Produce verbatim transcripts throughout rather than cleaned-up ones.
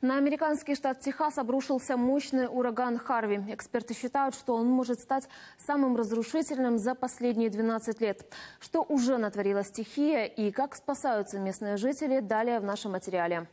На американский штат Техас обрушился мощный ураган Харви. Эксперты считают, что он может стать самым разрушительным за последние двенадцать лет. Что уже натворила стихия и как спасаются местные жители, далее в нашем материале.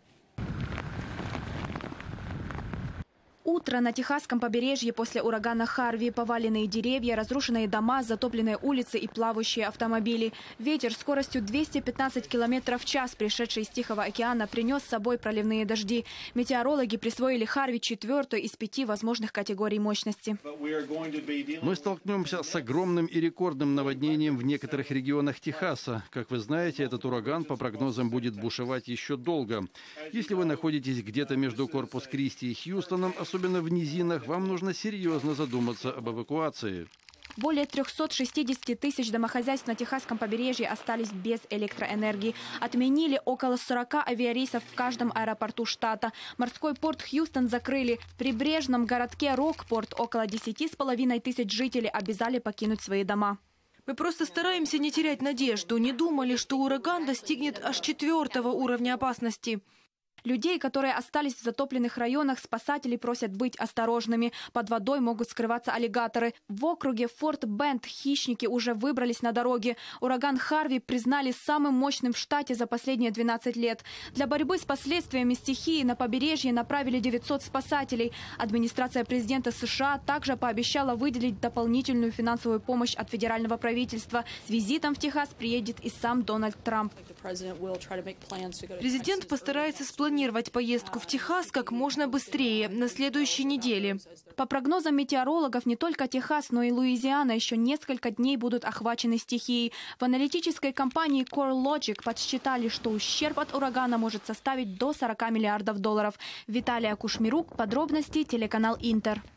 Утро на техасском побережье после урагана Харви. Поваленные деревья, разрушенные дома, затопленные улицы и плавающие автомобили. Ветер скоростью двести пятнадцать километров в час, пришедший из Тихого океана, принес с собой проливные дожди. Метеорологи присвоили Харви четвертую из пяти возможных категорий мощности. Мы столкнемся с огромным и рекордным наводнением в некоторых регионах Техаса. Как вы знаете, этот ураган по прогнозам будет бушевать еще долго. Если вы находитесь где-то между Корпус-Кристи и Хьюстоном, особенно Особенно в низинах, вам нужно серьезно задуматься об эвакуации. Более трёхсот шестидесяти тысяч домохозяйств на Техасском побережье остались без электроэнергии. Отменили около сорока авиарейсов в каждом аэропорту штата. Морской порт Хьюстон закрыли. В прибрежном городке Рокпорт около десяти с половиной тысяч жителей обязали покинуть свои дома. Мы просто стараемся не терять надежду. Не думали, что ураган достигнет аж четвертого уровня опасности. Людей, которые остались в затопленных районах, спасатели просят быть осторожными. Под водой могут скрываться аллигаторы. В округе Форт-Бенд хищники уже выбрались на дороге. Ураган Харви признали самым мощным в штате за последние двенадцать лет. Для борьбы с последствиями стихии на побережье направили девятьсот спасателей. Администрация президента США также пообещала выделить дополнительную финансовую помощь от федерального правительства. С визитом в Техас приедет и сам Дональд Трамп. Президент постарается спланировать поездку в Техас как можно быстрее, на следующей неделе. По прогнозам метеорологов, не только Техас, но и Луизиана еще несколько дней будут охвачены стихией. В аналитической компании CoreLogic подсчитали, что ущерб от урагана может составить до сорока миллиардов долларов. Виталия Кушмирук, подробности, телеканал Интер.